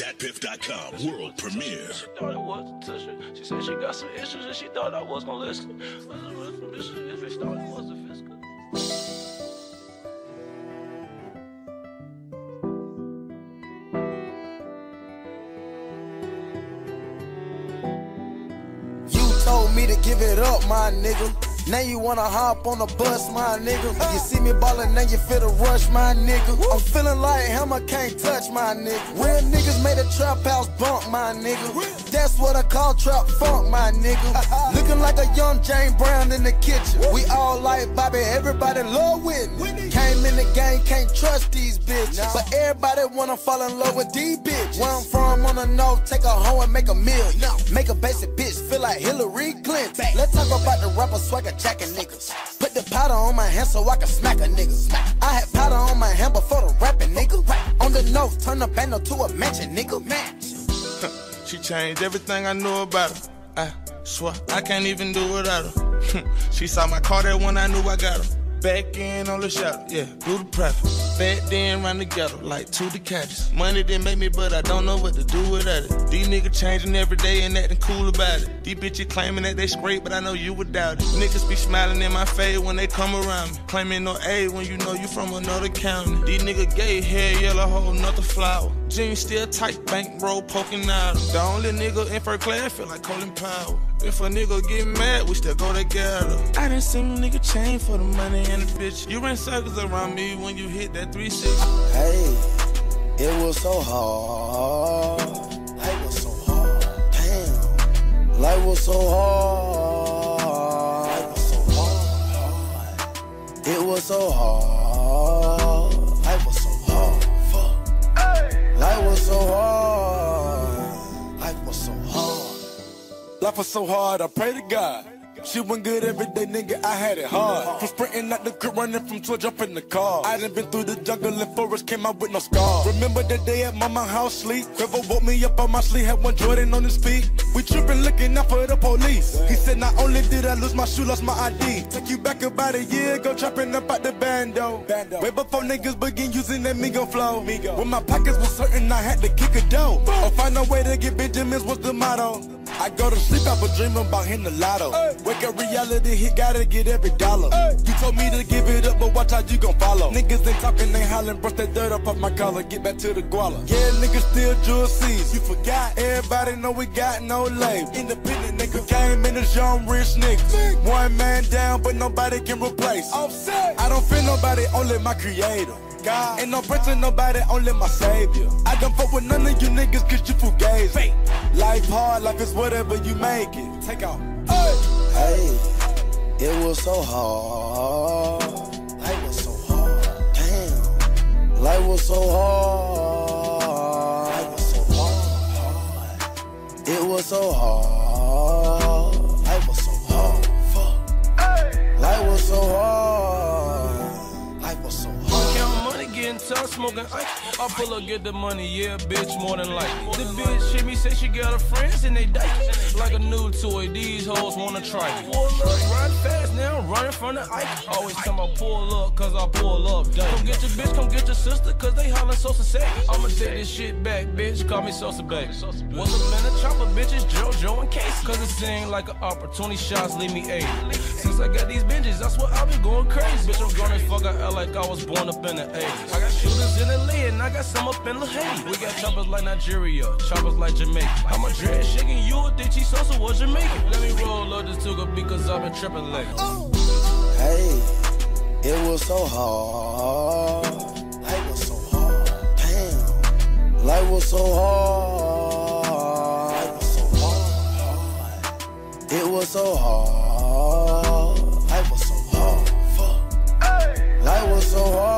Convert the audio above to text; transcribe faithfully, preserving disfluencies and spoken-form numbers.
dat piff dot com world premiere. She thought it was a tissue. She said she got some issues and she thought I was gonna listen. If it started, it was a physical. You told me to give it up, my nigga. Now you wanna hop on the bus, my nigga. You see me ballin', now you feel the rush, my nigga. I'm feeling like Hammer can't touch, my nigga. Real niggas made a trap house bump, my nigga. That's what I call trap funk, my nigga. Looking like a young James Brown in the kitchen. We all like Bobby, everybody love Whitney. Came in the game, can't trust these bitches. But everybody wanna fall in love with these bitches. Where I'm from on the north, take a hoe and make a million. Make a basic bitch feel like Hillary Clinton. Let's talk about the rapper swagger jacking niggas. Put the powder on my hand so I can smack a nigga. I had powder on my hand before the rapping nigga. On the north, turn the bando to a mansion nigga. She changed everything I knew about her. I swear I can't even do without her. She saw my car that one I knew I got her. Back in on the shot, yeah, do the profit. Back then run together like two Ducatis. Money didn't make me, but I don't know what to do without it. These niggas changing every day and acting cool about it. These bitches claiming that they scrape, but I know you would doubt it. Niggas be smiling in my face when they come around me. Claiming no aid when you know you from another county. These niggas gay, hair yellow, whole nothing flower. Jeans still tight, bankroll poking out. The only nigga in first class feel like Colin Powell. If a nigga get mad, we still go together. I done seen a nigga change for the money and the bitch. You ran circles around me when you hit that three sixty. Hey, it was so hard. Life was so hard. Damn. Life was so hard. Life was so hard. It was so hard. Life was so hard. Fuck. Hey. Life was so hard. Life was so hard. Life was so hard, I pray to God. Shit went good every day, nigga, I had it hard. From sprinting out the crib, running from twelve, jumping the car. I done been through the jungle and forest, came out with no scars. Remember the day at mama house sleep? Trevor woke me up on my sleep, had one Jordan on his feet. We tripping, looking out for the police. He said not only did I lose my shoe, lost my I D. Take you back about a year ago, trapping up at the bando. bando. Way before niggas begin using that Migo flow. Migo. When my pockets was certain, I had to kick a dough. Or find a way to get Benjamins was the motto. I go to sleep, I was dreaming about hitting the lotto. Hey. Wake up reality, he gotta get every dollar. Hey. You told me to give it up, but watch how you gon' follow. Niggas ain't talking, they hollering, brush that dirt up off my collar, get back to the guala. Yeah, niggas still jewel C's, you forgot. Everybody know we got no label. Independent nigga came in the young rich niggas. One man down, but nobody can replace. Offset. I don't fear nobody, only my creator. God. Ain't no breath to nobody, only my savior. I don't fuck with none of you niggas cause you fugazi. Life hard, life is whatever you make it. Take off. Hey, hey, it was so hard. Life was so hard. Damn. Life was so hard. Life was so hard. It was so hard. Life was so hard. Fuck. Hey. Life was so hard. Life was so hard. Getting tough, smoking ice. I pull up, get the money, yeah, bitch, more than like. The bitch hit me, say she got her friends and they dyke. Like a new toy, these hoes wanna try me. Ride fast now, running from the ice. Always time I pull up, cause I pull up. Dang. Come get your bitch, come get your sister, cause they hollering Sosa say. I'ma take this shit back, bitch, call me Sosa baby. What's up in the chopper, bitches, JoJo and Casey. Cause it seemed like an opportunity shots leave me eighty. Since I got these binges, that's what I been going crazy. Bitch, I'm gonna fuck out like I was born up in the eighties. I got shooters in L A and I got some up in La Haiti. We got choppers like Nigeria, choppers like Jamaica. I'm a dread shaking, you would think she Sosa was Jamaican. Let me roll up this Tuga because I've been tripping lately. Hey, it was so hard. Life was so hard. Damn. Life was so hard. Life was so hard. It was so hard. Life was so hard. Fuck. Life was so hard.